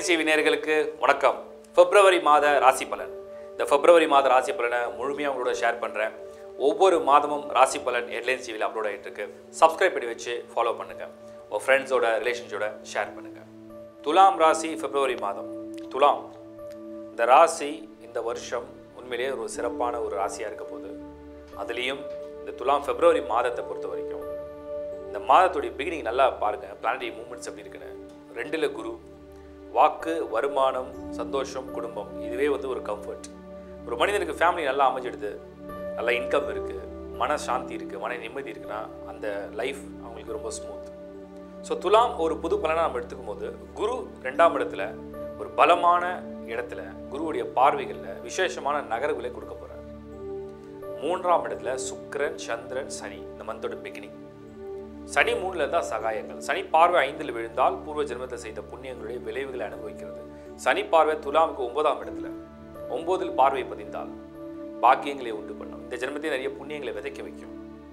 Headlines TV நேயர்களுக்கு வணக்கம். பிப்ரவரி மாத ராசி பலன். இந்த பிப்ரவரி மாத ராசி பலனை முழுமையாக உங்களோட ஷேர் பண்ணுறேன். ஒவ்வொரு மாதமும் ராசி பலன் ஹெட்லைன்ஸ் டிவியில் அப்லோட் ஆகிட்டு இருக்கு. சப்ஸ்கிரைப் பண்ணி வச்சு ஃபாலோ பண்ணுங்கள். உங்கள் ஃப்ரெண்ட்ஸோட ரிலேஷன்ஸோட ஷேர் பண்ணுங்கள். துலாம் ராசி பிப்ரவரி மாதம். துலாம் இந்த ராசி இந்த வருஷம் உண்மையிலேயே ஒரு சிறப்பான ஒரு ராசியாக இருக்க போகுது. அதுலேயும் இந்த துலாம் பிப்ரவரி மாதத்தை பொறுத்த வரைக்கும் இந்த மாதத்துடைய பிகினிங் நல்லா பாருங்கள். பிளானட்டரி மூவ்மெண்ட்ஸ் எப்படி இருக்குன்னு. 2ல் குரு, வாக்கு, வருமானம், சந்தோஷம், குடும்பம், இதுவே ஒரு கம்ஃபர்ட். ஒரு மனிதனுக்கு ஃபேமிலி நல்லா அமைஞ்சிடுது, நல்ல இன்கம் இருக்குது, மன சாந்தி இருக்குது, மன நிம்மதி இருக்குன்னா அந்த லைஃப் அவங்களுக்கு ரொம்ப ஸ்மூத். ஸோ துலாம் ஒரு புது பலனாக நம்ம எடுத்துக்கும் போது குரு 2ஆம் இடத்துல ஒரு பலமான இடத்துல குருவுடைய பார்வைகளில் விசேஷமான நகர்வுகளை கொடுக்க போகிறார். 3ஆம் இடத்துல சுக்கிரன், சந்திரன், சனி. இந்த மந்தோட பிகினிங். சனி 3ல் தான் சகாயங்கள். சனி பார்வை 5ல் விழுந்தால் பூர்வ ஜென்மத்தில் செய்த புண்ணியங்களுடைய விளைவுகளை அனுபவிக்கிறது. சனி பார்வை துலாமுக்கு 9ஆம் இடத்துல 9ல் பார்வை பதிந்தால் பாக்கியங்களை உண்டு பண்ணும். இந்த ஜென்மத்தில் நிறைய புண்ணியங்களை விதைக்க வைக்கும்.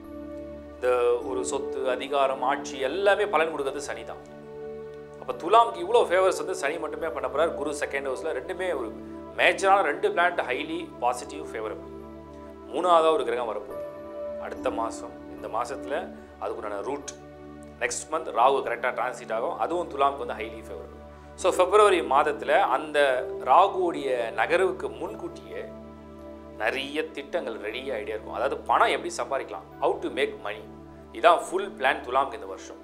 இந்த ஒரு சொத்து, அதிகாரம், ஆட்சி எல்லாமே பலன் கொடுக்கறது சனி தான். அப்போ துலாமுக்கு இவ்வளோ ஃபேவர்ஸ் சனி மட்டுமே பண்ண போகிறார். குரு 2nd ஹவுஸில். ரெண்டுமே ஒரு மேஜரான 2 பிளானட் ஹைலி பாசிட்டிவ் ஃபேவரபிள். 3ஆவதாக ஒரு கிரகம் வரப்போகுது அடுத்த மாதம். இந்த மாதத்தில் அதுக்குண்டான ரூட் நெக்ஸ்ட் மந்த் ராகு கரெக்டாக டிரான்சிட் ஆகும். அதுவும் துலாமுக்கு ஹைலி ஃபேவரபிள். ஸோ பிப்ரவரி மாதத்தில் அந்த ராகுவுடைய நகர்வுக்கு முன்கூட்டியே நிறைய திட்டங்கள் ரெடியாக ஐடியா இருக்கும். அதாவது பணம் எப்படி சம்பாதிக்கலாம், ஹவு டு மேக் மணி, இதான் ஃபுல் பிளான் துலாமுக்கு இந்த வருஷம்.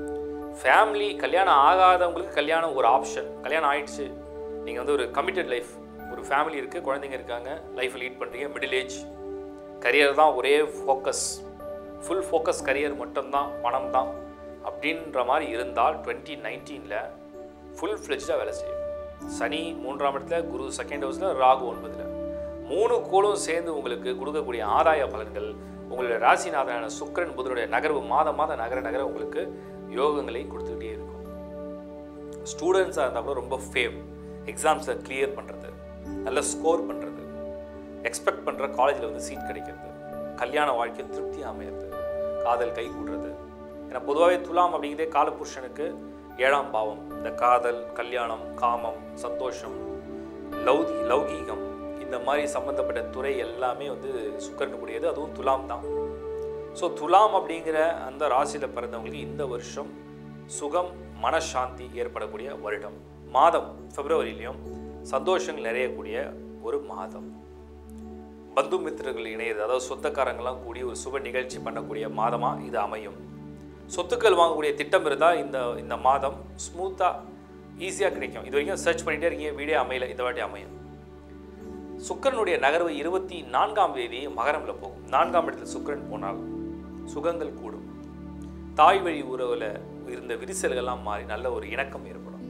ஃபேமிலி கல்யாணம் ஆகாதவங்களுக்கு கல்யாணம் ஒரு ஆப்ஷன். கல்யாணம் ஆயிடுச்சு, நீங்கள் ஒரு கமிட்டட் லைஃப், ஒரு ஃபேமிலி இருக்குது, குழந்தைங்க இருக்காங்க, லைஃப்பை லீட் பண்ணுறீங்க, மிடில் ஏஜ், கரியர் தான் ஒரே ஃபோக்கஸ், ஃபுல் ஃபோக்கஸ் கரியர் மட்டும்தான், பணம் தான் அப்படின்ற மாதிரி இருந்தால் 2019ல் ஃபுல் ஃப்ளெஜ்டாக வேலை செய்யும். சனி 3ஆம் இடத்துல, குரு 2nd ஹவுஸில், ராகு 9ல். 3 கோளும் சேர்ந்து உங்களுக்கு கொடுக்கக்கூடிய ஆதாய பலன்கள், உங்களுடைய ராசிநாதனான சுக்கிரன் புதனுடைய நகர்வு மாதம் நகர உங்களுக்கு யோகங்களை கொடுத்துக்கிட்டே இருக்கும். ஸ்டூடெண்ட்ஸாக இருந்தால் கூட ரொம்ப ஃபேம், எக்ஸாம்ஸை கிளியர் பண்ணுறது, நல்ல ஸ்கோர் பண்ணுறது, எக்ஸ்பெக்ட் பண்ணுற காலேஜில் சீட் கிடைக்கிறது, கல்யாண வாழ்க்கை திருப்தி அமையிறது, காதல் கை கூடுறது. ஏன்னா பொதுவாகவே துலாம் அப்படிங்கிறதே காலபுருஷனுக்கு 7ஆம் பாவம். இந்த காதல், கல்யாணம், காமம், சந்தோஷம், லௌகீகம், இந்த மாதிரி சம்மந்தப்பட்ட துறை எல்லாமே சுக்கிரனுக்குரியது. அதுவும் துலாம் தான். ஸோ துலாம் அப்படிங்கிற அந்த ராசியில் பிறந்தவங்களுக்கு இந்த வருஷம் சுகம், மனசாந்தி ஏற்படக்கூடிய வருடம். மாதம் பிப்ரவரியிலையும் சந்தோஷங்கள் நிறையக்கூடிய ஒரு மாதம். பந்து மித்திரர்கள் இணையிறது, அதாவது சொந்தக்காரங்கள்லாம் கூடி ஒரு சுப நிகழ்ச்சி பண்ணக்கூடிய மாதமாக இது அமையும். சொத்துக்கள் வாங்கக்கூடிய திட்டம் இருந்தால் இந்த மாதம் ஸ்மூத்தாக ஈஸியாக கிடைக்கும். இது வரைக்கும் சர்ச் பண்ணிகிட்டே இருக்கீங்க, வீடியோ அமையல, இந்த வாட்டி அமையும். சுக்கிரனுடைய நகர்வு 24ஆம் தேதி மகரமில் போகும். 4ஆம் இடத்தில் சுக்கிரன் போனால் சுகங்கள் கூடும். தாய் வழி உறவில் இருந்த விரிசல்கள்லாம் மாறி நல்ல ஒரு இணக்கம் ஏற்படும்.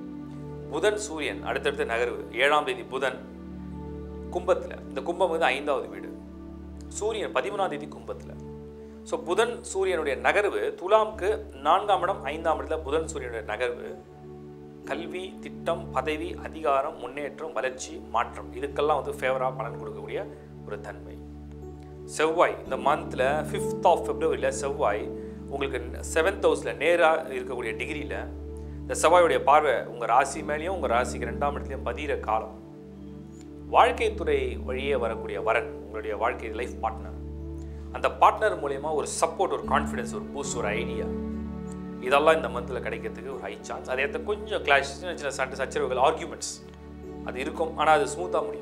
புதன், சூரியன் அடுத்தடுத்த நகர்வு. 7ஆம் தேதி புதன் கும்பத்தில். இந்த கும்பம் 5வது வீடு. சூரியன் 13ஆம் தேதி கும்பத்தில். ஸோ புதன் சூரியனுடைய நகர்வு துலாமுக்கு 4ஆம் இடம் 5ஆம் இடத்துல புதன் சூரியனுடைய நகர்வு கல்வி, திட்டம், பதவி, அதிகாரம், முன்னேற்றம், வளர்ச்சி, மாற்றம், இதுக்கெல்லாம் ஃபேவராக பலன் கொடுக்கக்கூடிய ஒரு தன்மை. செவ்வாய் இந்த மந்தில் 5th ஆஃப் பிப்ரவரியில் செவ்வாய் உங்களுக்கு 7th ஹவுஸில் நேராக இருக்கக்கூடிய டிகிரியில் இந்த செவ்வாயுடைய பார்வை உங்கள் ராசி மேலேயும் உங்கள் ராசிக்கு 2ஆம் இடத்துலையும் பதிகிற காலம். வாழ்க்கை துறை வழியே வரக்கூடிய வரன், உங்களுடைய வாழ்க்கை லைஃப் பார்ட்னர், அந்த பார்ட்னர் மூலயமா ஒரு சப்போர்ட், ஒரு கான்ஃபிடன்ஸ், ஒரு பூஸ்ட், ஒரு ஐடியா, இதெல்லாம் இந்த மந்தில் கிடைக்கிறதுக்கு ஒரு ஹை சான்ஸ். அதே கொஞ்சம் கிளாஷ், சின்ன சண்டை சச்சரவுகள், ஆர்கியூமெண்ட்ஸ் அது இருக்கும். ஆனால் அது ஸ்மூத்தாக முடியும்.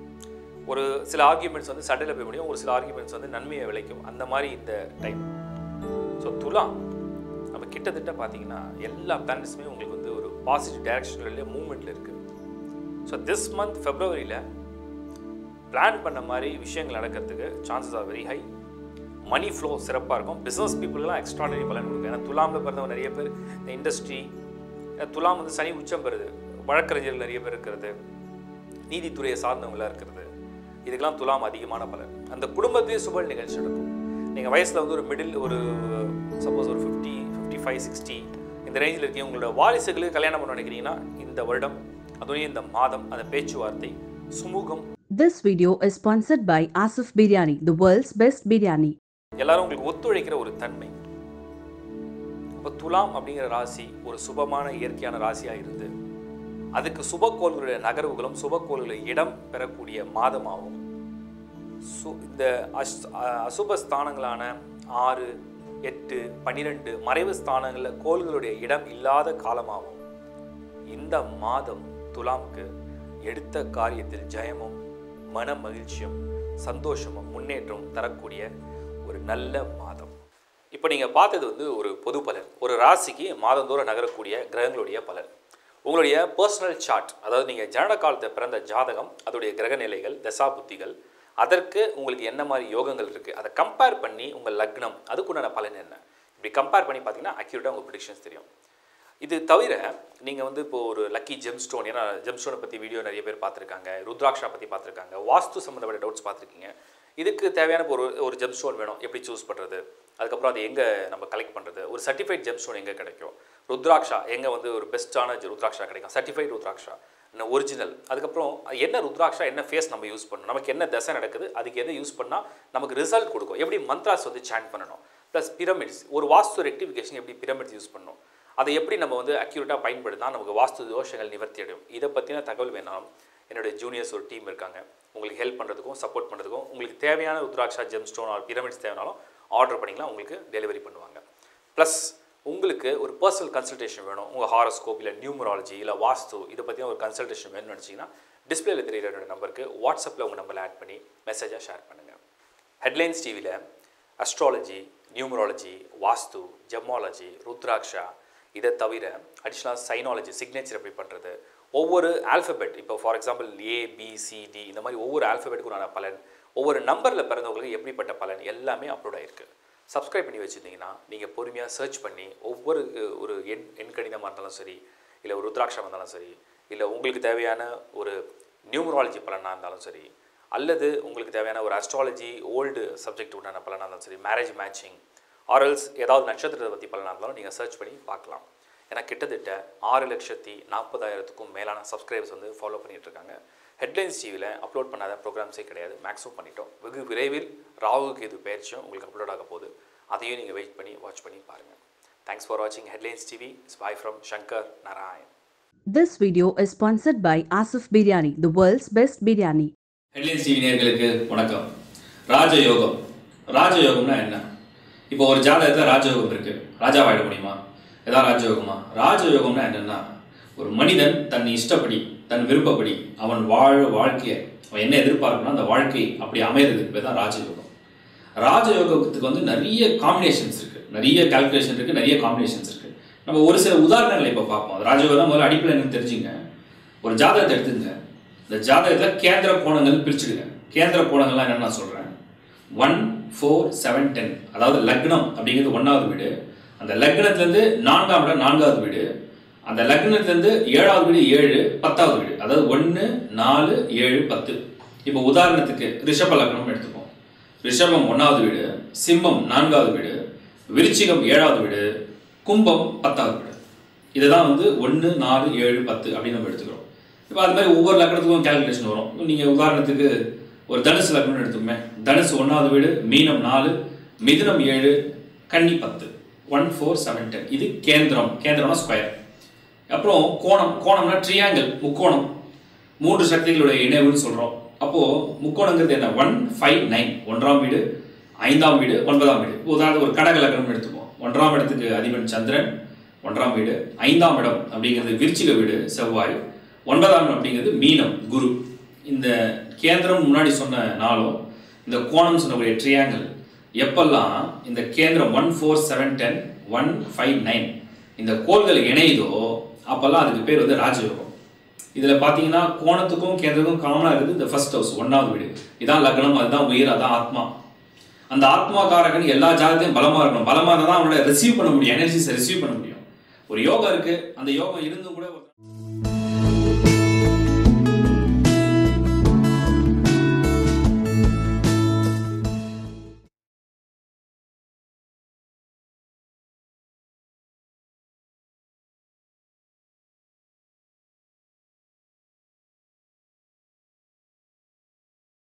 ஒரு சில ஆர்கியூமெண்ட்ஸ் சண்டையில் போய் முடியும், ஒரு சில ஆர்கியூமெண்ட்ஸ் நன்மையை விளைக்கும். அந்த மாதிரி இந்த டைம். ஸோ துலாம் நம்ம கிட்டத்தட்ட பார்த்தீங்கன்னா எல்லா பிளானட்ஸுமே உங்களுக்கு ஒரு பாசிட்டிவ் டைரக்ஷனில் மூவ்மெண்ட்டில் இருக்குது. ஸோ திஸ் மந்த் பிப்ரவரியில் பிளான் பண்ண மாதிரி விஷயங்கள் நடக்கிறதுக்கு chances are very high. Money flow சிறப்பாக இருக்கும். பிஸ்னஸ் பீப்புளுக்கெல்லாம் எக்ஸ்ட்ராடனரி பலன் கொடுக்கும். ஏன்னா துலாமில் பிறந்தவங்க நிறைய பேர் இந்த இண்டஸ்ட்ரி, துலாம் சனி உச்சம் பெறுது, வழக்கறிஞர்கள் நிறைய பேர் இருக்கிறது, நீதித்துறையை சார்ந்தவங்களாக இருக்கிறது, இதுக்கெல்லாம் துலாம் அதிகமான பலன். அந்த குடும்பத்திலேயே சுப நிகழ்ச்சி நடக்கும். நீங்கள் வயசில் ஒரு மிடில், ஒரு சப்போஸ் ஒரு 50, 55, 60 இந்த ரேஞ்சில் இருக்கீங்க, உங்களோட வாரிசுகளுக்கு கல்யாணம் பண்ண நினைக்கிறீங்கன்னா இந்த வருடம், அதுவும் இந்த மாதம் அந்த பேச்சுவார்த்தை சுமூகம். This video is sponsored by Asif Biryani, the world's best biryani. எல்லாரும் உங்களுக்கு ஒத்துழைக்கிற ஒரு தன்மை. அப்போ துலாம் அப்படிங்கிற ராசி ஒரு சுபமான இயற்கையான ராசியாக இருந்து அதுக்கு சுபக்கோள்களுடைய நகர்வுகளும் சுபக்கோள்களுடைய இடம் பெறக்கூடிய மாதமாகும். இந்த அசுப ஸ்தானங்களான 6, 8, 12 மறைவு ஸ்தானங்களில் கோள்களுடைய இடம் இல்லாத காலமாகும். இந்த மாதம் துலாம்க்கு எடுத்த காரியத்தில் ஜெயமும் மன மகிழ்ச்சியும் சந்தோஷமும் முன்னேற்றமும் தரக்கூடிய ஒரு நல்ல மாதம். இப்போ நீங்கள் பார்த்தது ஒரு பொது பலன். ஒரு ராசிக்கு மாதந்தோறும் நகரக்கூடிய கிரகங்களுடைய பலன். உங்களுடைய பர்சனல் சார்ட், அதாவது நீங்கள் ஜனன காலத்தை பிறந்த ஜாதகம், அதோடைய கிரக நிலைகள், தசா புத்திகள், அதற்கு உங்களுக்கு என்ன மாதிரி யோகங்கள் இருக்குது, அதை கம்பேர் பண்ணி உங்கள் லக்னம் அதுக்குண்டான பலன் என்ன, இப்படி கம்பேர் பண்ணி பார்த்தீங்கன்னா அக்யூரேட்டாக உங்கள் ப்ரிடிக்ஷன்ஸ் தெரியும். இது தவிர நீங்கள் இப்போ ஒரு லக்கி ஜெம்ஸ்டோன், ஏன்னா ஜெம்ஸ்டோனை பற்றி வீடியோ நிறைய பேர் பார்த்துருக்காங்க, ருத்ராட்சா பற்றி பார்த்துருக்காங்க, வாஸ்து சம்மந்தப்பட்ட டவுட்ஸ் பார்த்துருக்கீங்க. இதுக்கு தேவையான ஒரு ஜெம்ஸ்டோன் வேணும், எப்படி சூஸ் பண்ணுறது, அதுக்கப்புறம் அது எங்கே நம்ம கலெக்ட் பண்ணுறது, ஒரு சர்டிஃபைட் ஜெம்ஸ்டோன் எங்கே கிடைக்கும், ருத்ராட்சா எங்கே ஒரு பெஸ்ட்டான ருத்ராட்சா கிடைக்கும், சர்டிஃபைட் ருத்ராட்சா இன்னும் ஒரிஜினல், அதுக்கப்புறம் என்ன ருத்ராட்சா என்ன ஃபேஸ் நம்ம யூஸ் பண்ணணும், நமக்கு என்ன தசை நடக்குது, அதுக்கு எதை யூஸ் பண்ணால் நமக்கு ரிசல்ட் கொடுக்கும், எப்படி மந்த்ராஸ் சாண்ட் பண்ணணும், ப்ளஸ் பிரமிட்ஸ், ஒரு வாஸ்து ரெக்டிஃபிகேஷன் எப்படி பிரமிட்ஸ் யூஸ் பண்ணணும், அதை எப்படி நம்ம அக்யூரேட்டாக பயன்படுத்தினா நமக்கு வாஸ்து தோஷங்கள் நிவர்த்தி அடையும். இதை பற்றின தகவல் வேணாலும் என்னுடைய ஜூனியர்ஸ் ஒரு டீம் இருக்காங்க, உங்களுக்கு ஹெல்ப் பண்ணுறதுக்கும் சப்போர்ட் பண்ணுறதுக்கும். உங்களுக்கு தேவையான ருத்ராட்சா ஜெம்ஸ்டோன் ஆர் பிரமிட்ஸ் தேவைனாலும் ஆர்டர் பண்ணிக்கலாம், உங்களுக்கு டெலிவரி பண்ணுவாங்க. ப்ளஸ் உங்களுக்கு ஒரு பர்சனல் கன்சல்டேஷன் வேணும், உங்கள் ஹாரோஸ்கோப் இல்லை நியூமராலஜி இல்லை வாஸ்து இதை பற்றின ஒரு கன்சல்டேஷன் வேணும்னு நினச்சிங்கன்னா டிஸ்பிளேல தெரியுற என்னோட நம்பருக்கு வாட்ஸ்அப்பில் உங்கள் நம்பரில் ஆட் பண்ணி மெசேஜாக ஷேர் பண்ணுங்கள். ஹெட்லைன்ஸ் டிவியில் astrology, numerology, vastu, gemology, rudraksha, இதை தவிர அடிஷ்னலாக சைனாலஜி, சிக்னேச்சர் எப்படி பண்ணுறது, ஒவ்வொரு ஆல்ஃபபெட், இப்போ ஃபார் எக்ஸாம்பிள் ABCD இந்த மாதிரி ஒவ்வொரு ஆல்ஃபபெட்டுக்குண்டான பலன், ஒவ்வொரு நம்பரில் பிறந்தவங்களுக்கு எப்படிப்பட்ட பலன் எல்லாமே அப்லோட் ஆகிருக்கு. சப்ஸ்கிரைப் பண்ணி வச்சுருந்தீங்கன்னா நீங்கள் பொறுமையாக சர்ச் பண்ணி ஒவ்வொரு ஒரு எண் கணிதமாக இருந்தாலும் சரி, இல்லை ஒரு ருத்ராட்சமாக இருந்தாலும் சரி, இல்லை உங்களுக்கு தேவையான ஒரு நியூமராலஜி பலனாக இருந்தாலும் சரி, அல்லது உங்களுக்கு தேவையான ஒரு அஸ்ட்ராலஜி ஓல்டு சப்ஜெக்ட் உண்டான பலனாக இருந்தாலும் சரி, மேரேஜ் மேட்சிங் ஆர்எல்ஸ் ஏதாவது நட்சத்திரத்தை பற்றி பலனாக இருந்தாலும் நீங்கள் சர்ச் பண்ணி பார்க்கலாம். ஏன்னா கிட்டத்தட்ட 6,40,000க்கும் மேலான சப்ஸ்கிரைபர்ஸ் ஃபாலோ பண்ணிகிட்ருக்காங்க. ஹெட்லைன்ஸ் டிவியில் அப்லோட் பண்ணாத ப்ரோக்ராம்ஸே கிடையாது, மேக்ஸிமம் பண்ணிட்டோம். வெகு விரைவில் ராகுக்கு இது பயிற்சியும் உங்களுக்கு அப்லோட் ஆக போகுது, அதையும் நீங்கள் வெயிட் பண்ணி வாட்ச் பண்ணி பாருங்கள். தேங்க்ஸ் ஃபார் வாட்சிங் headlines TV. It's bye from Shankar Narayan. This video is sponsored by Asif Biryani, the world's best biryani. Headlines TV நேயர்களுக்கு வணக்கம். ராஜயோகம். ராஜயோகம்னா என்ன? இப்போ ஒரு ஜாதகத்தில் ராஜயோகம் இருக்குது, ராஜாவாயிட முடியுமா? ஏதாவது ராஜயோகமா? ராஜயோகம்னா என்னென்னா, ஒரு மனிதன் தன் இஷ்டப்படி தன் விருப்பப்படி அவன் வாழ்க்கையை அவன் என்ன எதிர்பார்க்கணும் அந்த வாழ்க்கை அப்படி அமைகிறதுக்கு பேர் தான் ராஜயோகம். ராஜயோகத்துக்கு நிறைய காம்பினேஷன்ஸ் இருக்குது, நிறைய கால்குலேஷன் இருக்குது, நிறைய காம்பினேஷன்ஸ் இருக்குது. நம்ம ஒரு சில உதாரணங்களை இப்போ பார்ப்போம். ராஜயோகம் தான் முதல்ல அடிப்படையில் எனக்கு தெரிஞ்சுங்க. ஒரு ஜாதகத்தை எடுத்துங்க, இந்த ஜாதகத்தில் கேந்திர கோணங்கள் பிரிச்சுடுங்க. கேந்திர கோணங்கள்லாம் என்னென்னு நான் சொல்கிறேன். 1, 4, 7, 10, அதாவது லக்னம் அப்படிங்கிறது 1வது வீடு, அந்த லக்னத்துலேருந்து 4ஆம் இடம் 4வது வீடு, அந்த லக்னத்துலேருந்து 7வது வீடு 7, 10வது வீடு, அதாவது 1, 4, 7, 10. இப்போ உதாரணத்துக்கு ரிஷப லக்னம் எடுத்துப்போம். ரிஷபம் 1வது வீடு, சிம்மம் 4வது வீடு, விருச்சிகம் 7வது வீடு, கும்பம் 10வது வீடு. இதுதான் 1, 4, 7, 10 அப்படின்னு நம்ம எடுத்துக்கிறோம். இப்போ அது மாதிரி ஒவ்வொரு லக்னத்துக்கும் கேல்குலேஷன் வரும். நீங்கள் உதாரணத்துக்கு ஒரு தனுசு லக்னம்னு எடுத்துக்கோமே. தனுசு 1வது வீடு, மீனம் 4, மிதுனம் 7, கன்னி 10. 1, 4, 7, 10. இது கேந்திரம். கேந்திரம்னா ஸ்கொயர். அப்புறம் கோணம். கோணம்னா ட்ரியாங்கிள், முக்கோணம். 3 சக்திகளுடைய இணைவுன்னு சொல்கிறோம். அப்போது முக்கோணங்கிறது என்ன? 1, 5, 9. 1ஆம் வீடு, 5ஆம் வீடு, 9ஆம் வீடு. உதாரணம் ஒரு கடக லக்னம்னு எடுத்துப்போம். 1ஆம் இடத்துக்கு அதிபன் சந்திரன், 1ஆம் வீடு. 5ஆம் இடம் அப்படிங்கிறது விருச்சிக வீடு, செவ்வாய். 9ஆம் இடம் அப்படிங்கிறது மீனம், குரு. இந்த கேந்திரம் முன்னாடி சொன்ன நாளும் இந்த கோணம் சொன்னக்கூடிய ட்ரியாங்கிள் எப்பெல்லாம் இந்த கேந்திரம் 1, 4, 7, 10, 1, 5, 9 இந்த கோள்கள் இணையுதோ அப்போல்லாம் அதுக்கு பேர் ராஜயோகம். இதில் பார்த்தீங்கன்னா கோணத்துக்கும் கேந்திரத்துக்கும் காமனாக இருக்குது இந்த ஃபர்ஸ்ட் ஹவுஸ், 1வது வீடு. இதான் லக்னம், அதுதான் உயிர், அதான் ஆத்மா. அந்த ஆத்மாக்காரகன் எல்லா ஜாதத்தையும் பலமாக இருக்கணும். பலமாக இருந்தால் தான் அவனோட ரிசீவ் பண்ண முடியும், எனர்ஜிஸை ரிசீவ் பண்ண முடியும். ஒரு யோகம் இருக்குது, அந்த யோகம் இருந்தும் கூட